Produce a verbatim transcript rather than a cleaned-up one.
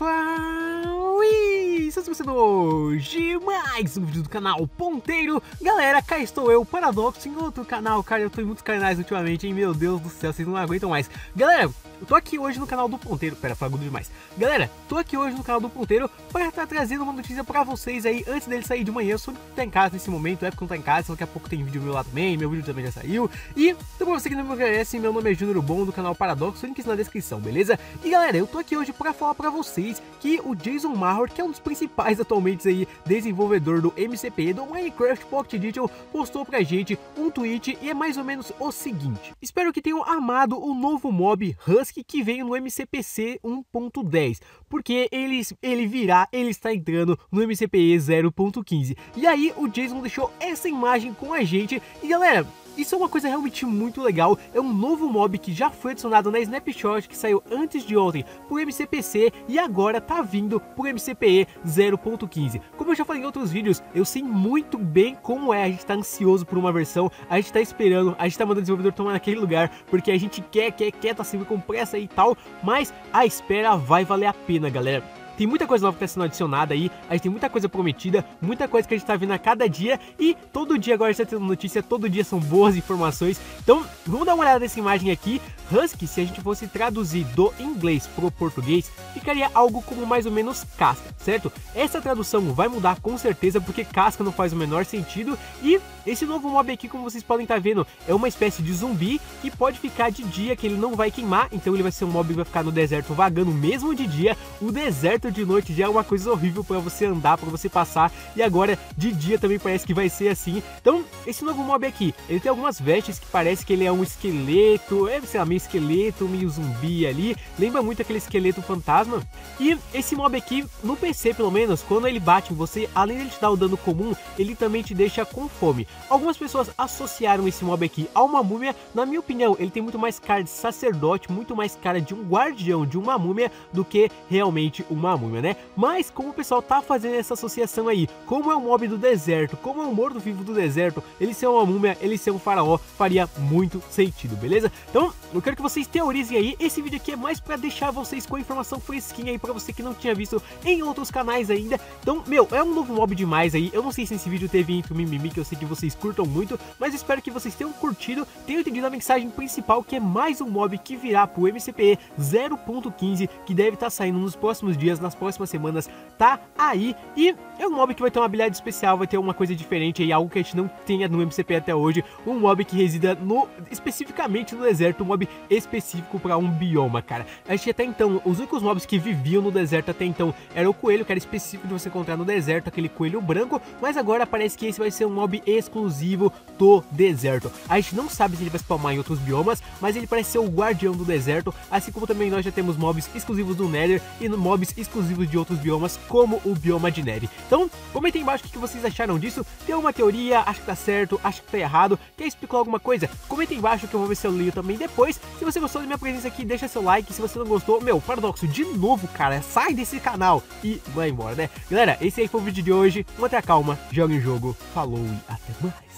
pessoal, e se você hoje mais um vídeo do canal Ponteiro. Galera, cá estou eu, Paradoxo, em outro canal. Cara, eu tô em muitos canais ultimamente, hein, meu Deus do céu, vocês não aguentam mais. Galera, eu tô aqui hoje no canal do Ponteiro. Pera, foi agudo demais. Galera, tô aqui hoje no canal do Ponteiro para estar trazendo uma notícia pra vocês aí antes dele sair de manhã. Eu sou tá em casa nesse momento, é porque não tá em casa, daqui a pouco tem vídeo meu lá também, meu vídeo também já saiu. E então, pra você que não me conhece, meu nome é Júnior Bom, do canal Paradoxo, link na descrição, beleza? E galera, eu tô aqui hoje pra falar pra vocês que o Jason Major, que é um dos principais atualmente aí desenvolvedor do M C P E do Minecraft Pocket Edition, postou pra gente um tweet e é mais ou menos o seguinte: espero que tenham amado o novo mob Husky que veio no M C P C um ponto dez, porque ele, ele virá, ele está entrando no M C P E zero ponto quinze. E aí o Jason deixou essa imagem com a gente e galera, isso é uma coisa realmente muito legal. É um novo mob que já foi adicionado na Snapshot, que saiu antes de ontem por M C P C e agora tá vindo por M C P E zero ponto quinze. Como eu já falei em outros vídeos, eu sei muito bem como é. A gente tá ansioso por uma versão, a gente tá esperando, a gente tá mandando o desenvolvedor tomar naquele lugar, porque a gente quer, quer, quer, tá sempre com pressa e tal, mas a espera vai valer a pena, galera. Tem muita coisa nova que está sendo adicionada aí, a gente tem muita coisa prometida, muita coisa que a gente tá vendo a cada dia e todo dia agora a gente tá tendo notícia, todo dia são boas informações. Então vamos dar uma olhada nessa imagem aqui. Husky, se a gente fosse traduzir do inglês pro português, ficaria algo como mais ou menos casca, certo? Essa tradução vai mudar com certeza, porque casca não faz o menor sentido. E esse novo mob aqui, como vocês podem estar vendo, é uma espécie de zumbi que pode ficar de dia, que ele não vai queimar, então ele vai ser um mob que vai ficar no deserto vagando mesmo de dia. O deserto de noite já é uma coisa horrível para você andar, para você passar, e agora de dia também parece que vai ser assim. Então esse novo mob aqui, ele tem algumas vestes que parece que ele é um esqueleto, é, sei lá, meio esqueleto, meio zumbi ali, lembra muito aquele esqueleto fantasma. E esse mob aqui, no P C pelo menos, quando ele bate em você, além de ele te dar o dano comum, ele também te deixa com fome. Algumas pessoas associaram esse mob aqui a uma múmia. Na minha opinião, ele tem muito mais cara de sacerdote, muito mais cara de um guardião de uma múmia do que realmente uma múmia, né? Mas como o pessoal tá fazendo essa associação aí, como é um mob do deserto, como é um morto-vivo do deserto, ele ser uma múmia, ele ser um faraó, faria muito sentido, beleza? Então, eu quero que vocês teorizem aí. Esse vídeo aqui é mais pra deixar vocês com a informação fresquinha aí pra você que não tinha visto em outros canais ainda. Então, meu, é um novo mob demais aí. Eu não sei se esse vídeo teve intro mimimi, que eu sei que vocês curtam muito, mas espero que vocês tenham curtido, tenham entendido a mensagem principal, que é mais um mob que virá pro M C P E zero ponto quinze, que deve estar saindo nos próximos dias, nas próximas semanas, tá aí. E é um mob que vai ter uma habilidade especial, vai ter uma coisa diferente aí, algo que a gente não tenha no M C P até hoje. Um mob que resida no, especificamente no deserto, um mob específico para um bioma, cara. A gente até então, os únicos mobs que viviam no deserto até então era o coelho, que era específico de você encontrar no deserto, aquele coelho branco, mas agora parece que esse vai ser um mob exclusivo do deserto. A gente não sabe se ele vai spawnar em outros biomas, mas ele parece ser o guardião do deserto, assim como também nós já temos mobs exclusivos do Nether e mobs exclusivos de outros biomas, como o bioma de neve. Então, comentem embaixo o que vocês acharam disso. Tem uma teoria, acho que tá certo, acho que tá errado, quer explicar alguma coisa? Comentem embaixo que eu vou ver se eu leio também depois. Se você gostou da minha presença aqui, deixa seu like. Se você não gostou, meu, Paradoxo, de novo, cara, sai desse canal e vai embora, né? Galera, esse aí foi o vídeo de hoje. Mantenha calma, joga em jogo, falou e até mais.